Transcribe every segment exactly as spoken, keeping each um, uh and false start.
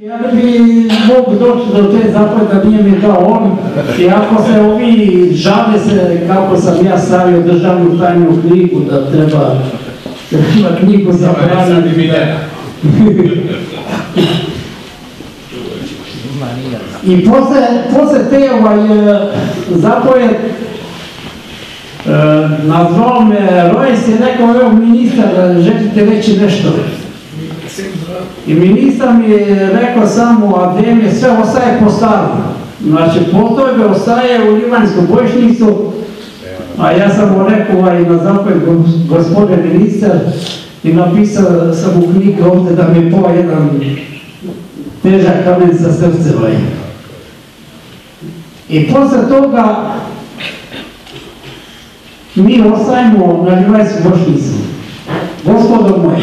Ja ne bi mogu doći do te zapravo da nije mi dao on, i ako se ovi žale se kako sam ja stavio državnu tajnu knjigu da treba, treba knjigu zabraniti. I posle, posle te ovaj, zapovjed nazvao me Rojs i rekao, evo ministar, želite reći nešto? I ministar mi je rekao samo, a vrijeme sve ostaje po starom. Znači, postrojbe ostaje u Livanjsku bojišnicu, a ja sam mu rekao ovaj, na zapovjed gospodin ministar i napisao sam u knjigi ovdje da mi je po jedan težak kamen sa srce. Ovaj. I posle toga mi ostajemo na Livanjsku bojišnicu. Gospodo moji,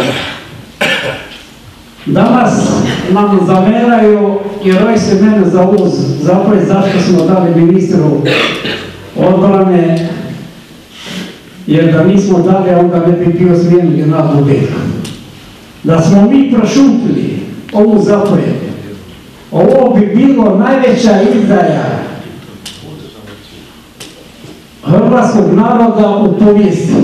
danas nam zameraju i Roj se mene za uz zapovjed zašto smo dali ministru odbrane, jer da nismo dali, onda ne bi bio smijen general Bubetko. Da smo mi prošutili ovu zapovjed, ovo bi bilo najveća izdaja hrvatskog naroda u povijesti.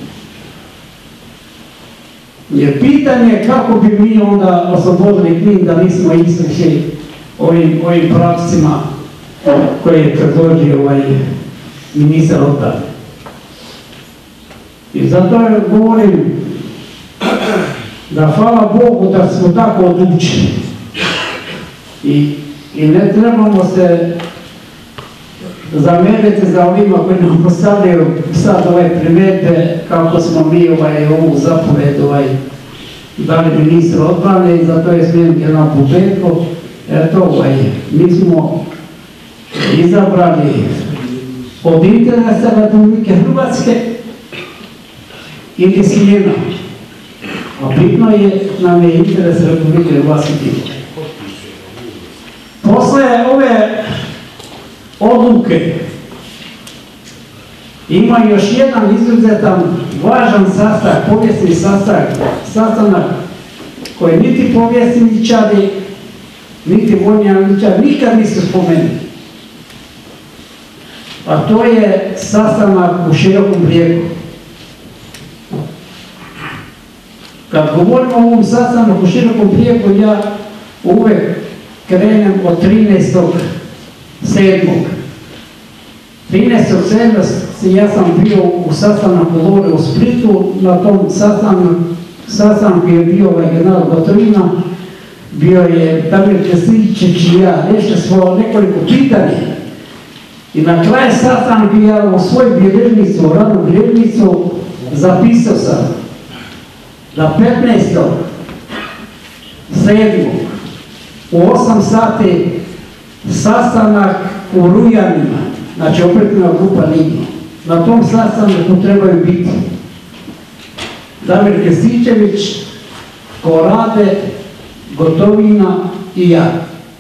Jer pitanje je kako bi mi onda oslobodili Knin da nismo istrešli ovim, ovim pravcima koje je predložio ovaj ministar odbrane. I zato govorim da hvala Bogu da smo tako odlučili. I, i ne trebamo se zameriti za ovima koji nam postavljaju sad ovaj primete kako smo mi ovaj, ovu zapoved ovaj, dali ministru odbrane i zato je smijen general Bubetko. Eto, ovaj, mi smo izabrali od interesa Republike Hrvatske ili smjena. A bitno je nam je interes Republike Hrvatske. Posle ove odluke ima još jedan izuzetan važan sastanak, povijesni sastanak, sastanak koji niti povjesničari, niti vojni analitičari nikad nisu spomenuli. A to je sastanak u Širokom Brijegu. Kad govorimo o ovom sastanku u Širokom Brijegu, ja uvek krenem od trinaestog sedmog trinaestog sedmog ja sam bio u sastanku Lore u Splitu, na tom sastanku, sastanku je bio ovaj general Gotovina, bio je Damir Krstičić i ja, rešili smo nekoliko pitanja. I na kraju sastanka ja u svoju bilježnicu, u radnu bilježnicu, zapisao sam da petnaestog sedmog u osam sati sastanak u Rujanima, znači operativna grupa Ligno. Na tom sastanku trebaju biti Damir Krstičević, Korade, Gotovina i ja.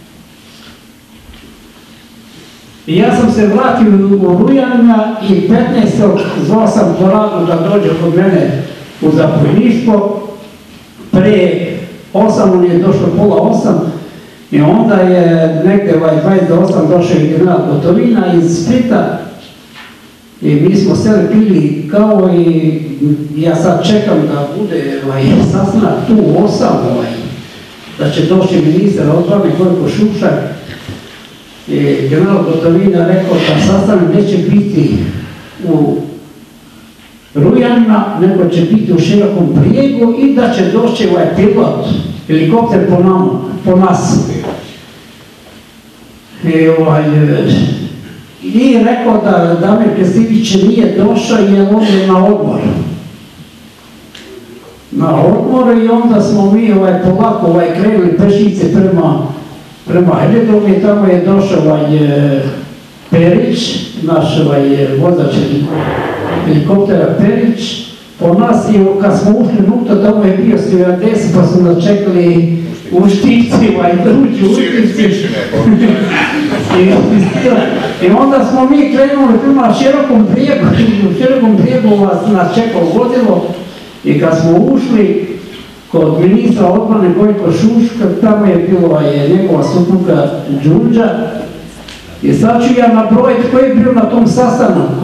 I ja sam se vratio u Rujanima i petnaestog zvao sam Koradu da dođe kod mene u zapovjedništvo. Pre osam, on je došlo pola osam, i onda je negdje dvadeset do osam došao i general Gotovina iz Splita i mi smo seli pili kao i ja sad čekam da bude ovaj, sastanak tu u osam, ovaj, da će doći ministar odbrane Gojko Šušak. I general Gotovina rekao da sastanak neće biti u Rujanima, nego će biti u Širokom Brijegu i da će doći ovaj pilot, helikopter po, nam, po nas. I, ovaj, i rekao da Damir Krstičić nije došao jer on je na odmor. Na odmor i onda smo mi ovaj, polako ovaj, krenuli pešice prema, prema Heledom i tamo je došao ovaj, Perić, naš ovaj, vozač helikoptera Perić, po nas i kad smo ušli nutra, tamo je bio stewardesa pa su nas čekali u Štici, ovaj, druđu u Štici. I onda smo mi krenuli prema Širokom Brijegu, u Širokom Brijegu vas nas čekalo vozilo i kad smo ušli, kod ministra odbrane Gojko Šuška, tamo je bilo je njegova supruga Đurđa. I sad ću ja nabrojiti koji je bio na tom sastanku.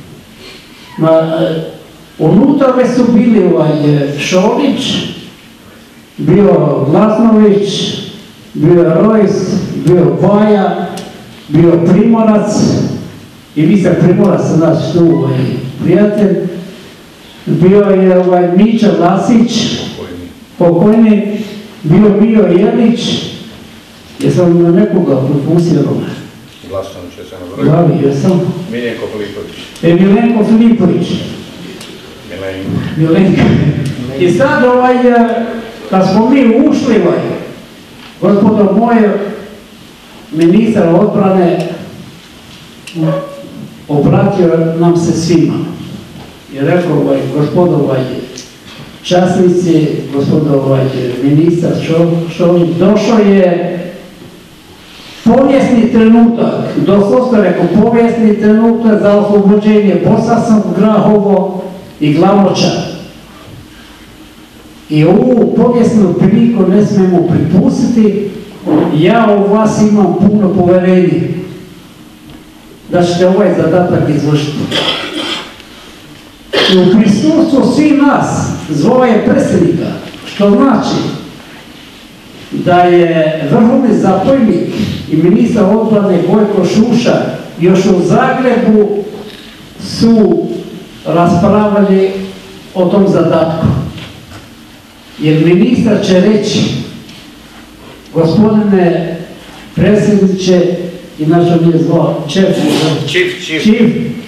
Unutra već su bili ovaj Šolić, bio Glasnović, bio Rojs, bio Baja, bio Primorac, i vi ste Primorac, znači tu ovaj prijatelj, bio je ovaj Mića Lasić, pokojni, bio Mio Jelić, jesam na nekoga propustio? Glasnović je sam nabrojio. Da, jesam. Miljenko Filipović. E, Miljenko Filipović. Milenko. I sad ovaj, kad smo mi ušli, ovaj, gospodo moje, ministar odbrane obratio nam se svima i rekao, ovaj, gospodo ovaj, časnici, gospodo ovaj, ministar Šolić, došao je povijesni trenutak, doslovno rekao povijesni trenutak za oslobođenje Bosanskog, Grahovo i Glamoča. I ovu povijesnu priliku ne smijemo pripustiti. Ja u vas imam puno poverenje da ćete ovaj zadatak izvršiti. I u prisustvu svih nas zvao je predsjednika, što znači da je vrhovni zapovjednik i ministar odbrane Gojko Šuša još u Zagrebu su raspravljali o tom zadatku. Jer ministar će reći, gospodine predsjedniče, inače mi je zvao Čef, Čif,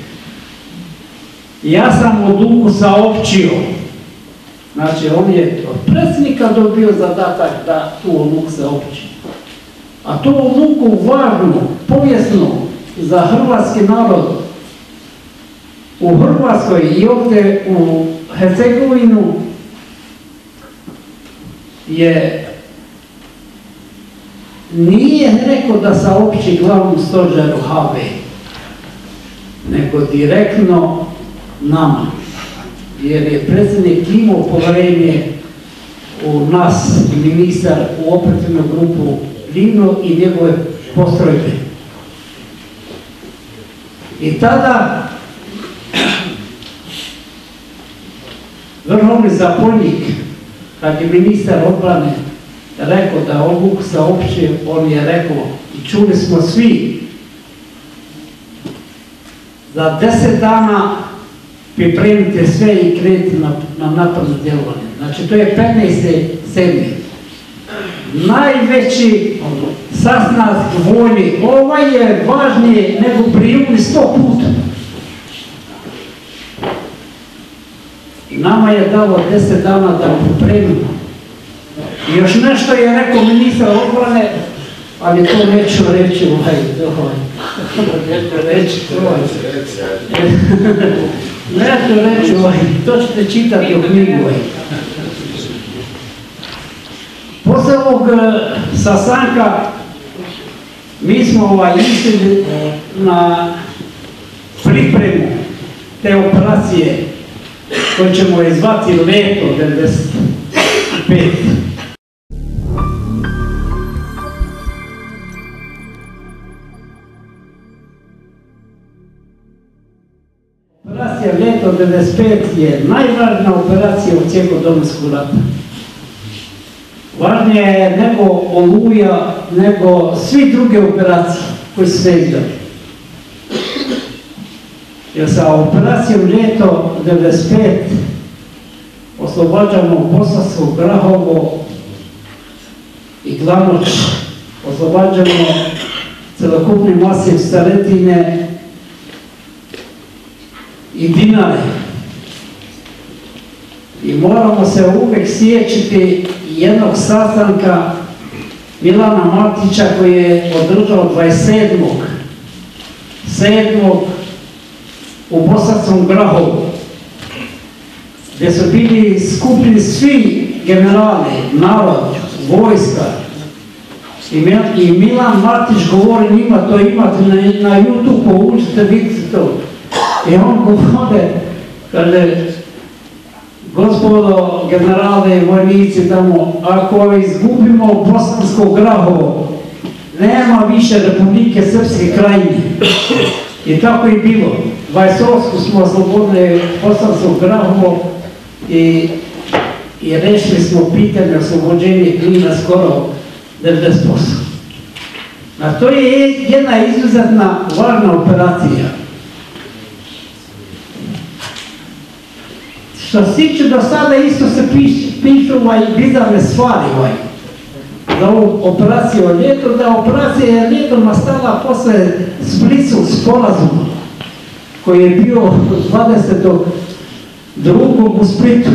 ja sam odluku saopćio. Znači, on je od predsjednika dobio zadatak da tu odluku saopći. A tu odluku važnu, povijesnu za hrvatski narod u Hrvatskoj i ovdje u Hercegovinu je nije rekao da saopći glavnom stožeru H V, nego direktno nama, jer je predsjednik imao povjerenje u nas i ministar u operativnu grupu Livno i njegove postrojbe. I tada vrhovni zapovjednik, kad je ministar odbrane rekao da odluku saopći, on je rekao, i čuli smo svi, za deset dana pripremite sve i krenite na, na napadno djelovanje. Znači, to je petnaesti sedmi Najveći sastanak vojni. Ovaj je važnije nego Brijuni sto puta. I nama je dalo deset dana da pripremimo. I još nešto je rekao ministar odbrane, ali to neću reći, ovaj, ovaj, neću reći, ovaj, neću reći, ovaj, to ćete čitati u knjigu, ovaj. Posle ovog sastanka mi smo ovaj išli na pripremu te operacije koju ćemo je zvati Leto devedeset pet. Operacija Leto devedeset pet je najvažnija operacija u cijelom Domovinskom ratu. Važnije je nego Oluja, nego svi druge operacije koje su se izdali. Jer sa operacijom Leto devedeset pet oslobađamo Bosansko, Grahovo i Glamoč, oslobađamo celokupni masiv Staretine i Dinare. I moramo se uvijek sjećati jednog sastanka Milana Martića koji je održao dvadeset sedmog sedmog u Bosanskom Grahovu, gdje su bili skupljeni svi generali, narod, vojska. I Milan Martić govori njima, to imate na, na YouTube, poučite, vidite to. I on govore, kaže, Gospodo generale i vojnici tamo, ako izgubimo Bosansko Grahovo, nema više Republike Srpske Krajine. I tako i bilo. dvadeset osmog smo oslobodili Bosansko Grahovo i, i rešili smo pitanje oslobođenja Knina skoro devedeset posto. A to je jedna izuzetna važna operacija. Što se tiče do sada isto se pišu ovaj bizarne stvari ovaj, za ovu operaciju Ljeto, da operacija je Ljeto nastala posle Splitskog sporazuma koji je bio dvadesetog drugog u Splitu.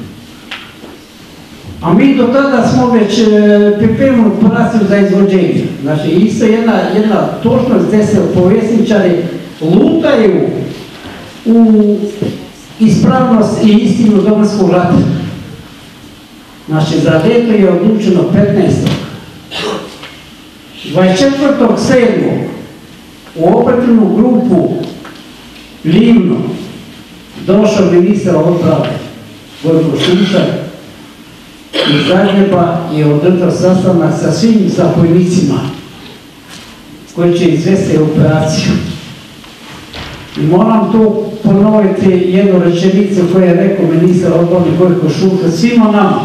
A mi do tada smo već pripremili operaciju za izvođenje. Znači, isto jedna, jedna točnost gdje se povjesničari lutaju u ispravnost i istinu Domovinskog rata. Znači, za Ljeto je odlučeno petnaestog dvadeset četvrtog sedmog u operativnu grupu Livno došao ministar odbrane Gojko Šušak iz Zagreba je održao sastanak sa svim zapovjednicima koji će izvesti operaciju. I moram tu ponoviti jednu rečenicu koju je rekao ministar odbrane Gojko Šušak svima nama.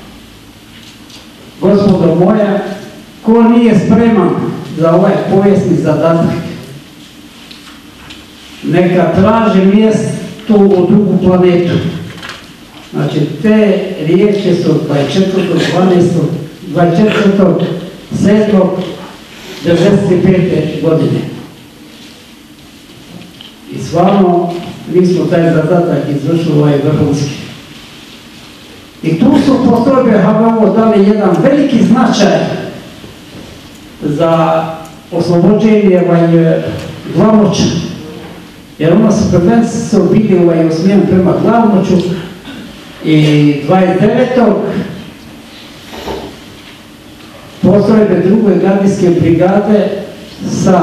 Gospodo moja, ko nije spreman za ovaj povijesni zadatak, neka traži mjesto u drugu planetu. Znači, te riječi su dvadeset četvrtog sedmog devedeset pete godine. I stvarno, mi smo taj zadatak izvršili ovaj vrhunski. I tu su postrojbe ha ve o dali jedan veliki značaj za oslobođenje Glavoča. Jer ono su prvenstveno bili usmjereni prema Glavoču i dvadeset devetog postrojbe druge gardijske brigade sa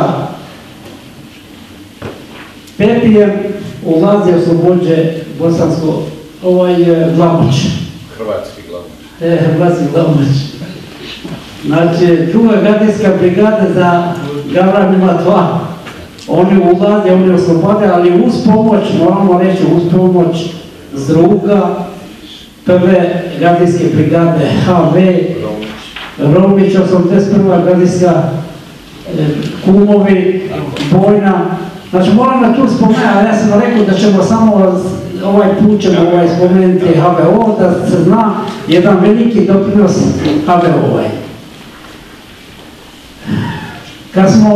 Pepijem ulazi oslobođe bosansko Glavoč. Hrvatski Glavoč. E, Hrvatski Glavoč. Znači, druga gardijska brigada za Gavranima dva. Oni ulaze, oni oslobode, ali uz pomoć, moramo reći, uz pomoć s druga prve gardijske brigade ha ve Romić, osamdeset prva gardijska Kumovi, Bojna. Znači, moram da tu spomenuti, ali ja sam rekao da ćemo samo ovaj put ćemo ovaj spomenuti ha ve o, da se zna jedan veliki doprinos ha ve o ovaj. Kad smo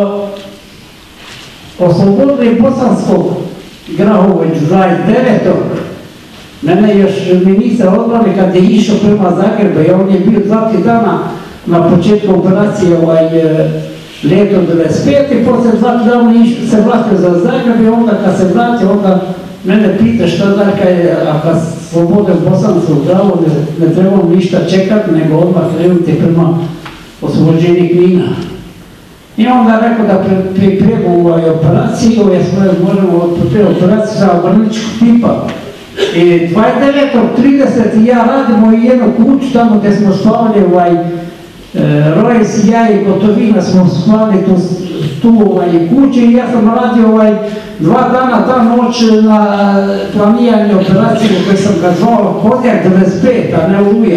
oslobodili Bosanskog Grahovo dvadeset devetog mene još ministar odbrane kad je išao prema Zagrebu i on je bio dva tri dana na početku operacije ovaj, Ljeto devedeset pete i posle dva tri dana se vratio za Zagreb i onda kad se vratio onda mene pita šta da kaj, a kad slobode Bosanskog Grahovo ne, ne trebamo ništa čekati nego odmah krenuti prema oslobođenju Knina. I onda rekao da pripremu ovaj operaciju, jer smo možemo pripremiti operaciju za obraničkog tipa. I dvadeset devetog tridesetog ja radimo i jednu kuću tamo gdje smo spavali ovaj Rojs, ja i Gotovina smo spavali tu, tu ovaj, kući i ja sam radio ovaj dva dana ta noć na planiranju operacije koju sam ga zvao Kozjak devedeset pet, a ne Oluja.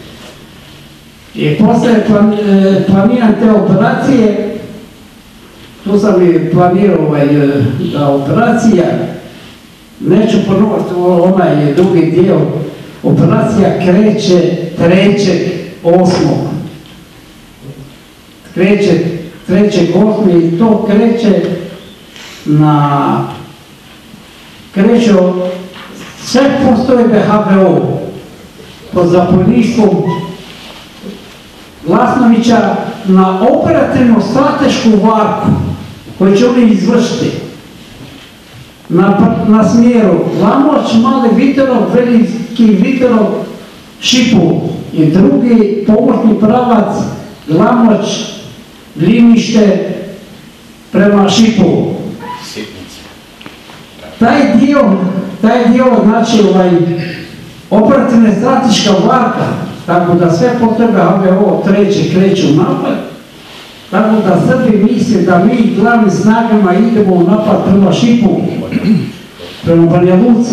I posle plan, planiran te operacije, tu sam i planirao ovaj, da operacija, neću ponovati onaj drugi dio, operacija kreće trećeg osmog Kreće trećeg osmog i to kreće na, kreće sve postrojbe ha ve o pod zapovjedništvom Glasnovića na operativnu stratešku varku koju će oni izvršiti na, na smjeru Glamoč, Mali Viterov, Veliki Viterov, Šipu i drugi pomoćni pravac Glamoč, Glinište prema Šipu. Sitnice. Taj dio, taj dio znači ovaj, operativna strateška varka, tako da sve potrebe A V O treće kreću u napad, tako da Srbi misle da mi glavnim snagama idemo u napad prema Šipovu, prema Banja Luci.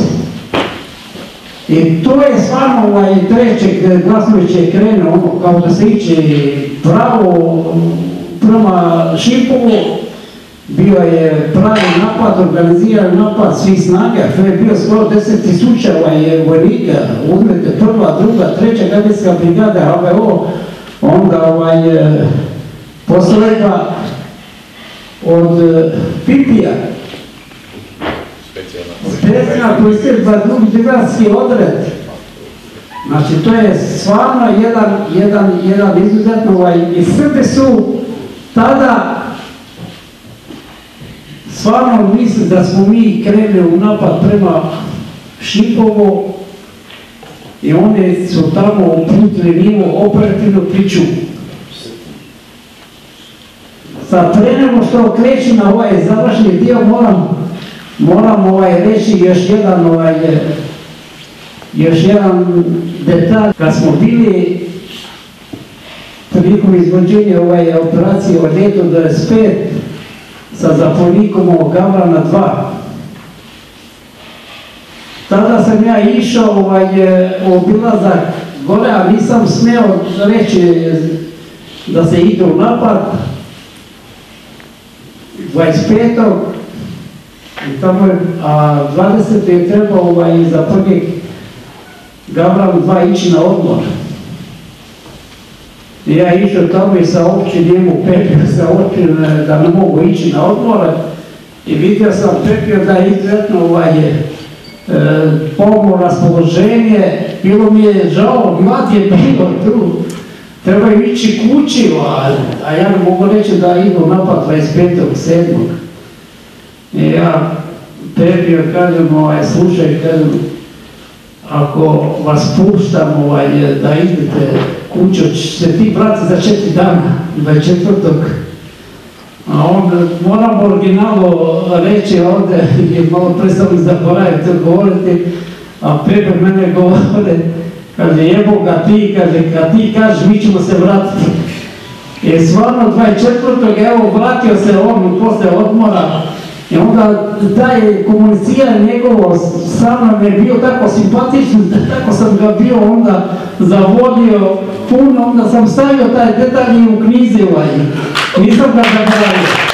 I to je stvarno ovaj trećeg Glasnovića krene, ono kao da se iće pravo prema Šipovu, bio je pravi napad, organiziran napad svih snaga, to je bio skoro deset tisuća vojnika, uzmete prva, druga, treća gardijska brigada A V O, onda ovaj postrojba od Pipija, specijalna postrojba, drugi brigadski odred. Znači to je stvarno jedan, jedan, jedan izuzetno ovaj, i Srbi su tada stvarno misli da smo mi krenuli u napad prema Šipovu i oni su tamo uputili nivo operativnu priču. Sad pre nego što kreću na ovaj završni dio moram, moram ovaj reći još jedan, ovaj, još jedan detalj. Kad smo bili prilikom izvođenja ovaj operacije od ljeto dvadeset pet sa zapovjednikom ovog Gavrana dva. Tada sam ja išao ovaj, obilazak gore, a nisam smeo reći da se ide u napad. dvadeset petog a dvadesetog je trebao ovaj, zapovjednik Gavran dva ići na odmor. I ja išao tamo i saopći njemu Pepio, saopći da ne mogu ići na odmor i vidio sam Pepio da je izuzetno ovaj, e, pomno raspoloženje, bilo mi je žao, mlad je bilo tu, trebaju ići kući, a, a ja ne mogu reći da idu napad dvadeset petog sedmog I ja Pepio kažem, ovaj, slušaj, kažem, ako vas puštam ovaj, da idete kuću, će se ti vrati za četiri dana, dvadeset četvrtog A onda moram originalno reći ovdje, jer malo predstavljam zaboraviti odgovoriti, a Pepe mene govore, kaže, jebo ga ti, kaže, kad ti kažeš, mi ćemo se vratiti. I stvarno dvadeset četvrtog evo, vratio se on posle odmora, i onda taj komuniciranje njegovo sa mnom je bio tako simpatičan, tako sam ga bio onda zavodio puno, onda sam stavio taj detalj u knjizi ovaj. Nisam ga zaboravio.